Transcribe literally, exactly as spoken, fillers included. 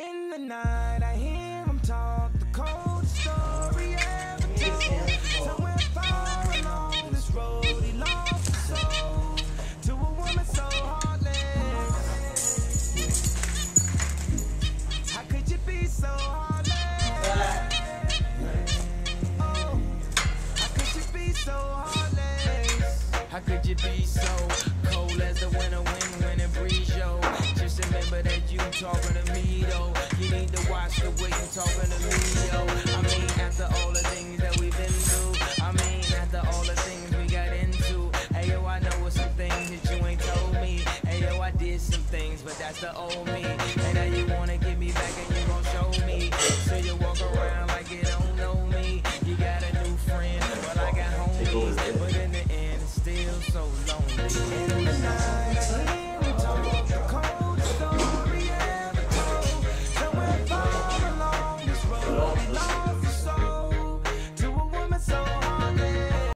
In the night, I hear him talk the cold story ever told. Somewhere far along this road, he lost his soul to a woman so heartless. How could you be so heartless? Oh, how could you be so heartless? How could you be so cold as the winter wind when it breeze, yo? Just remember that you talking to me, though. You need to watch the way you talking to me, yo. I mean, after all the things that we've been through, I mean, after all the things we got into. Hey, yo, I know some things that you ain't told me. Hey, yo, I did some things, but that's the old me.